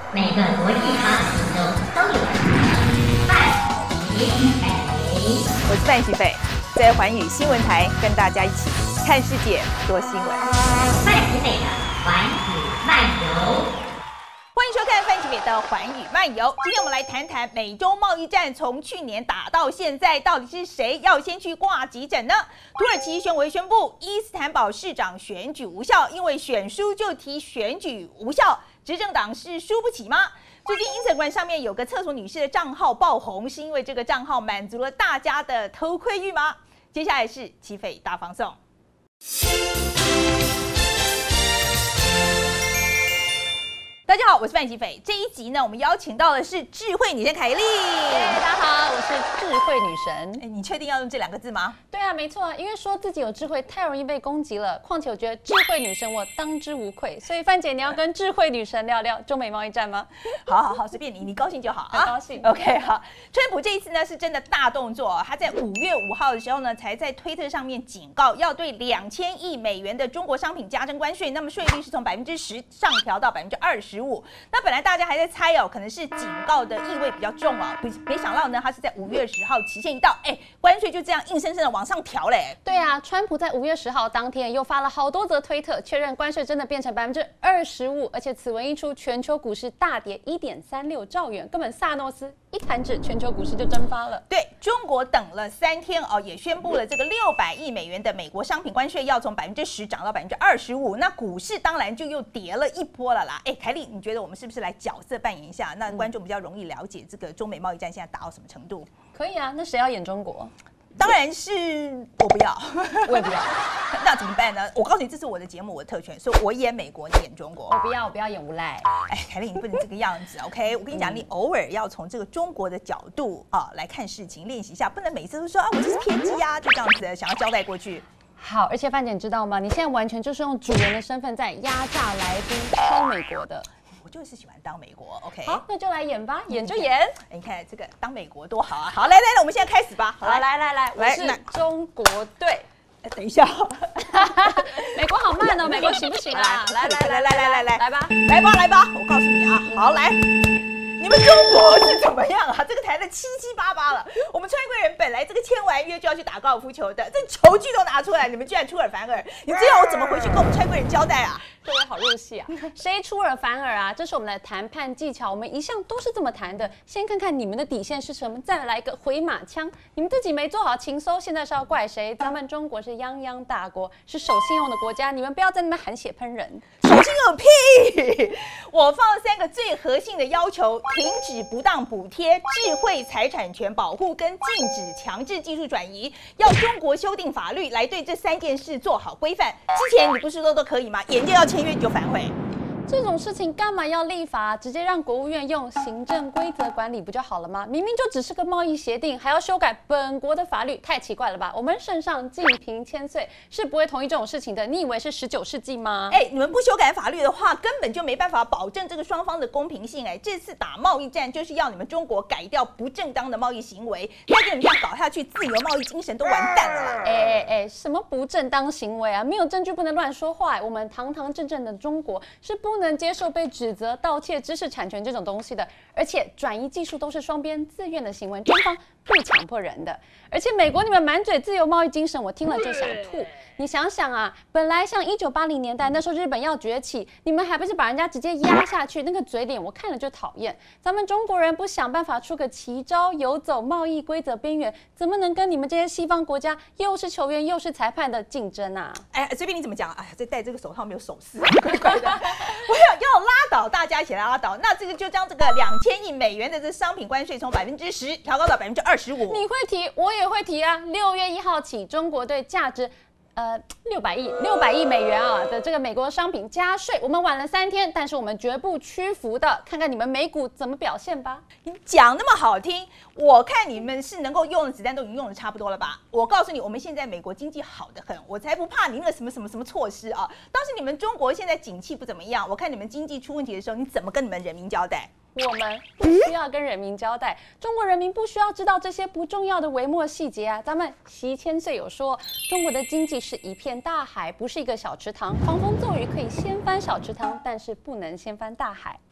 每个国际大事中都有范喜斐。 我是范喜斐，在环宇新闻台跟大家一起看世界、说新闻。 范喜斐的环宇漫游。 欢迎收看范喜斐的环宇漫游。今天我们来谈谈美洲贸易战从去年打到现在，到底是谁要先去挂急诊呢？土耳其选委宣布伊斯坦堡市长选举无效，因为选输就提选举无效，执政党是输不起吗？最近 Instagram 上面有个厕所女士的账号爆红，是因为这个账号满足了大家的偷窥欲吗？接下来是喜斐大放送。大家好，我是范喜斐。这一集呢，我们邀请到的是智慧女神凯莉。 大家好，我是智慧女神。 你确定要用这2个字吗？ 对啊，没错啊，因为说自己有智慧太容易被攻击了。况且我觉得智慧女神我当之无愧，所以范姐你要跟智慧女神聊聊中美贸易战吗？ 好，随便你高兴就好啊。 很高兴。 OK， 好。川普这一次呢是真的大动作，他在5月5号的时候呢，才在推特上面警告，要对2000亿美元的中国商品加征关税，那么税率是从10%上调到25%。那本来大家还在猜可能是警告的意味比较重没想到呢，他是在5月10号期限一到，关税就这样硬生生的往上调嘞。 对啊，川普在5月10号当天又发了好多则推特，确认关税真的变成25%，而且此文一出，全球股市大跌1.36兆元，根本萨诺斯一弹指，全球股市就蒸发了。 对，中国等了3天也宣布了这个600亿美元的美国商品关税要从10%涨到25%，那股市当然就又跌了一波了啦。凯莉，你觉得我们是不是来角色扮演一下，那观众比较容易了解这个中美贸易战现在打到什么程度？ 可以啊，那谁要演中国？ 当然是我不要， 我也不要。 那怎么办呢？我告诉你，这是我的节目，我的特权，所以我演美国，你演中国。 我不要演无赖。 凯莉，你不能这个样子 ，OK？ 我跟你讲，你偶尔要从这个中国的角度来看事情，练习一下，不能每次都说我就是偏激啊，就这样子想要交代过去。 好，而且范姐你知道吗？你现在完全就是用主人的身份在压榨来宾，超美国的。 我就是喜欢当美国 ，OK？ 好，那就来演吧，演就演。 你看这个当美国多好啊！好，来，我们现在开始吧。 好，来，我是中国队。 等一下， 美国好慢哦，美国行不行啊？来吧，我告诉你啊，好来。你们中国是怎么样啊？这个谈的七七八八了。我们川贵人本来这个签完约就要去打高尔夫球的，这球具都拿出来，你们居然出尔反尔！你这样我怎么回去跟我们川贵人交代啊？ 各位好入戏啊！谁出尔反尔啊？这是我们的谈判技巧，我们一向都是这么谈的。先看看你们的底线是什么，再来一个回马枪。你们自己没做好情搜，现在是要怪谁？咱们中国是泱泱大国，是守信用的国家，你们不要在那边含血喷人。 守信用屁！我放了3个最核心的要求：停止不当补贴、智慧财产权保护跟禁止强制技术转移。要中国修订法律来对这3件事做好规范。之前你不是说都可以吗？眼见要签约你就反悔。 这种事情干嘛要立法？直接让国务院用行政规则管理不就好了吗？明明就只是个贸易协定，还要修改本国的法律，太奇怪了吧？我们圣上静平千岁是不会同意这种事情的。你以为是19世纪吗？ 你们不修改法律的话，根本就没办法保证这个双方的公平性。这次打贸易战就是要你们中国改掉不正当的贸易行为，再跟你们这样搞下去，自由贸易精神都完蛋了。 什么不正当行为啊？没有证据不能乱说话。我们堂堂正正的中国是不能接受被指责盗窃知识产权这种东西的，而且转移技术都是双边自愿的行为，中方不强迫人的。而且美国你们满嘴自由贸易精神，我听了就想吐。你想想啊，本来像1980年代那时候日本要崛起，你们还不是把人家直接压下去，那个嘴脸我看了就讨厌。咱们中国人不想办法出个奇招，游走贸易规则边缘，怎么能跟你们这些西方国家又是球员又是裁判的竞争啊？ 随便你怎么讲，这戴这个手套没有手势，怪怪的。我要拉倒，大家一起来拉倒。那这个就将这个2000亿美元的这商品关税从10%调高到25%。 你会提，我也会提啊。6月1号起，中国对价值600亿美元的这个美国商品加税，我们晚了3天，但是我们绝不屈服的。看看你们美股怎么表现吧。 你讲那么好听，我看你们是能够用的子弹都已经用的差不多了吧？我告诉你，我们现在美国经济好得很，我才不怕你那个什么措施啊！当时你们中国现在景气不怎么样，我看你们经济出问题的时候，你怎么跟你们人民交代？ 我们不需要跟人民交代，中国人民不需要知道这些不重要的微末细节啊。咱们习千岁有说，中国的经济是一片大海，不是一个小池塘。狂风骤雨可以掀翻小池塘，但是不能掀翻大海。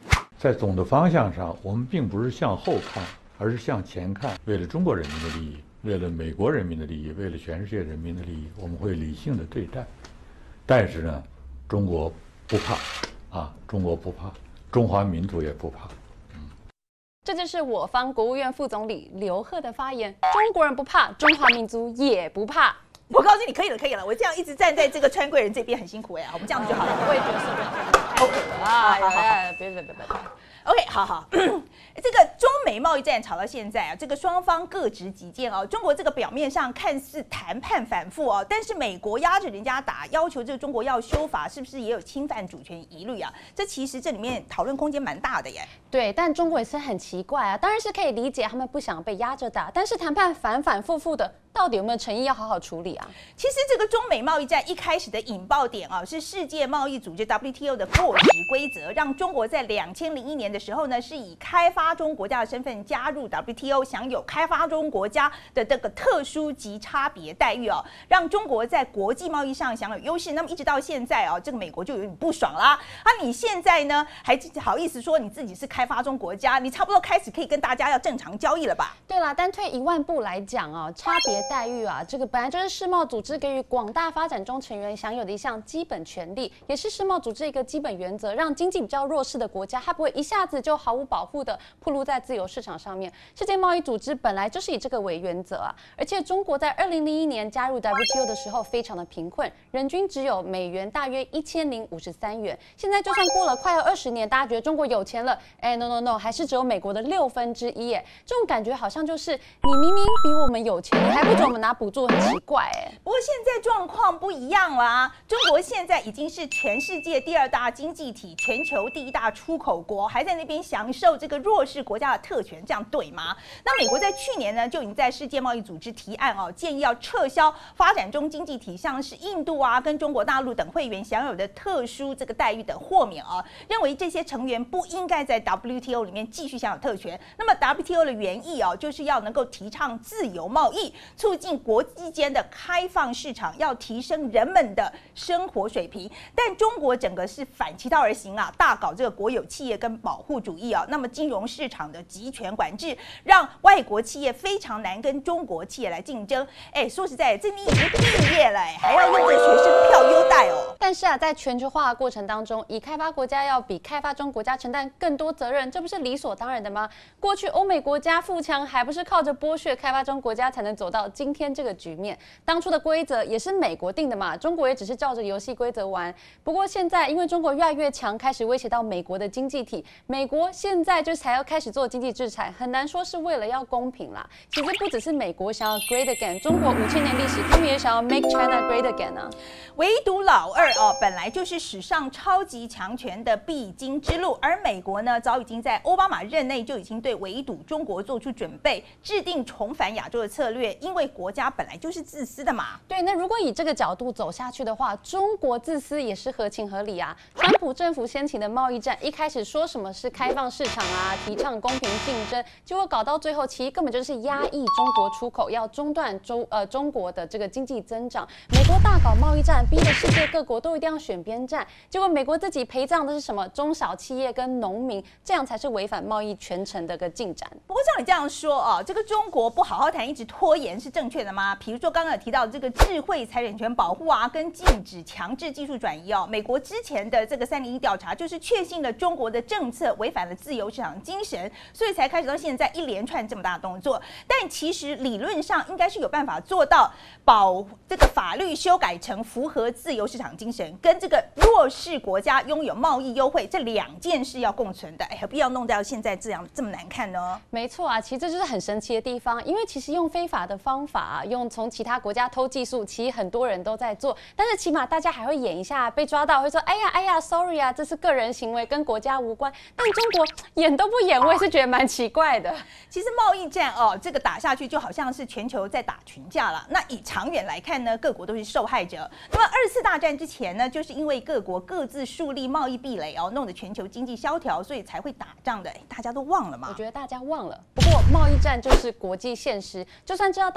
在总的方向上，我们并不是向后看，而是向前看。为了中国人民的利益，为了美国人民的利益，为了全世界人民的利益，我们会理性的对待。但是呢，中国不怕啊，中国不怕，中华民族也不怕。 这就是我方国务院副总理刘鹤的发言：中国人不怕，中华民族也不怕。 我告诉你，可以了，可以了。我这样一直站在这个川贵人这边很辛苦哎，我们这样子就好了。 我也觉得是这样。OK，别。 OK， 好。这个中美贸易战吵到现在啊，这个双方各执己见哦。中国这个表面上看似谈判反复哦，但是美国压着人家打，要求这个中国要修法，是不是也有侵犯主权疑虑啊？这其实这里面讨论空间蛮大的耶。 对，但中国也是很奇怪啊，当然是可以理解他们不想被压着打，但是谈判反反复复的，到底有没有诚意要好好处理啊？ 其实这个中美贸易战一开始的引爆点啊，是世界贸易组织 WTO 的过时规则，让中国在2001年的时候呢，是以开发中国家的身份加入 WTO， 享有开发中国家的这个特殊及差别待遇哦，让中国在国际贸易上享有优势。那么一直到现在啊，这个美国就有点不爽啦。你现在呢还好意思说你自己是开发中国家？你差不多开始可以跟大家要正常交易了吧？ 对啦，但退1万步来讲啊，差别待遇啊，这个本来就是世贸组织给予广大发展中成员享有的一项基本权利，也是世贸组织一个基本原则，让经济比较弱势的国家，它不会一下子就毫无保护的暴露在自由市场上面。世界贸易组织本来就是以这个为原则啊，而且中国在2001年加入 WTO 的时候非常的贫困，人均只有美元大约1053元。现在就算过了快要20年，大家觉得中国有钱了，no， 还是只有美国的1/6耶。这种感觉好像就是你明明比我们有钱，你还不准我们拿补助，很奇怪哎。 不过现在状况不一样啦，中国现在已经是全世界第2大经济体，全球第1大出口国，还在那边享受这个弱势国家的特权，这样对吗？那美国在去年呢就已经在世界贸易组织提案哦，建议要撤销发展中经济体像是印度啊跟中国大陆等会员享有的特殊这个待遇的豁免啊，认为这些成员不应该在 WTO 里面继续享有特权。那么 WTO 的原意哦，就是要能够提倡自由贸易，促进国际间的开放市场，要提升人们的生活水平。但中国整个是反其道而行啊，大搞这个国有企业跟保护主义啊。那么金融市场的集权管制，让外国企业非常难跟中国企业来竞争。说实在，这你已经毕业了，还要用这学生票优待哦。 但是啊，在全球化的过程当中，以开发国家要比开发中国家承担更多责任，这不是理所当然的吗？过去欧美国家富强，还不是靠着剥削开发中国家才能走到今天这个局面？当初的规则也是美国定的嘛，中国也只是照着游戏规则玩。不过现在因为中国越来越强，开始威胁到美国的经济体，美国现在就才要开始做经济制裁，很难说是为了要公平啦。其实不只是美国想要 great again， 中国5000年历史，他们也想要 make China great again 啊。 唯独老二哦，本来就是史上超级强权的必经之路，而美国呢，早已经在奥巴马任内就已经对围堵中国做出准备，制定重返亚洲的策略，因为国家本来就是自私的嘛。 对，那如果以这个角度走下去的话，中国自私也是合情合理啊。川普政府掀起的贸易战，一开始说什么是开放市场啊，提倡公平竞争，结果搞到最后，其实根本就是压抑中国出口，要中断中国的这个经济增长。美国大搞贸易战，逼得世界各国都一定要选边站，结果美国自己陪葬的是什么？中小企业跟农民，这样才是违反贸易全程的个进展。 不过照你这样说啊，这个中国不好好谈，一直拖延是正确的吗？比如说刚刚有提到这个智慧财产权保护啊，跟禁止强制技术转移哦，美国之前的这个301调查就是确信了中国的政策违反了自由市场精神，所以才开始到现在一连串这么大的动作。但其实理论上应该是有办法做到这个法律修改成符合自由市场精神，跟这个弱势国家拥有贸易优惠这2件事要共存的。何必要弄到现在这么难看呢？ 没错啊，其实这就是很神奇的地方，因为其实用非法的方法啊，用从其他国家偷技术，其实很多人都在做，但是起码大家还会演一下，被抓到会说哎呀 sorry 啊，这是个人行为，跟国家无关。但中国演都不演，我也是觉得蛮奇怪的。 其实贸易战哦，这个打下去就好像是全球在打群架了。那以长远来看呢，各国都是受害者。那么2次大战之前呢，就是因为各国各自树立贸易壁垒哦，弄得全球经济萧条，所以才会打仗的。大家都忘了吗？ 我觉得大家忘了。不过贸易战就是国际现实，就算知道打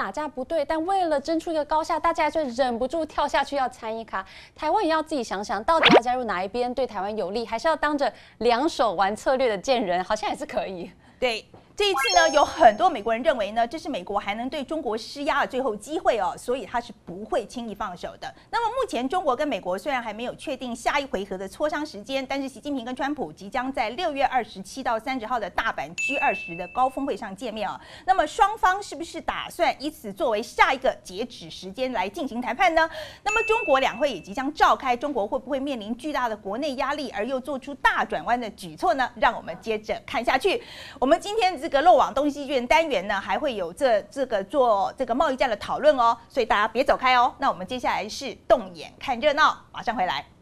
打架不对，但为了争出一个高下，大家就忍不住跳下去要参一咖。台湾也要自己想想，到底要加入哪一边对台湾有利，还是要当着两手玩策略的贱人，好像也是可以。 对。这一次呢，有很多美国人认为呢，这是美国还能对中国施压的最后机会哦，所以他是不会轻易放手的。那么目前中国跟美国虽然还没有确定下一回合的磋商时间，但是习近平跟川普即将在6月27到30号的大阪 G20的高峰会上见面啊。那么双方是不是打算以此作为下一个截止时间来进行谈判呢？那么中国两会也即将召开，中国会不会面临巨大的国内压力而又做出大转弯的举措呢？让我们接着看下去。我们今天这个漏网东西单元呢，还会有这个做这个贸易战的讨论哦，所以大家别走开哦。那我们接下来是动眼看热闹，马上回来。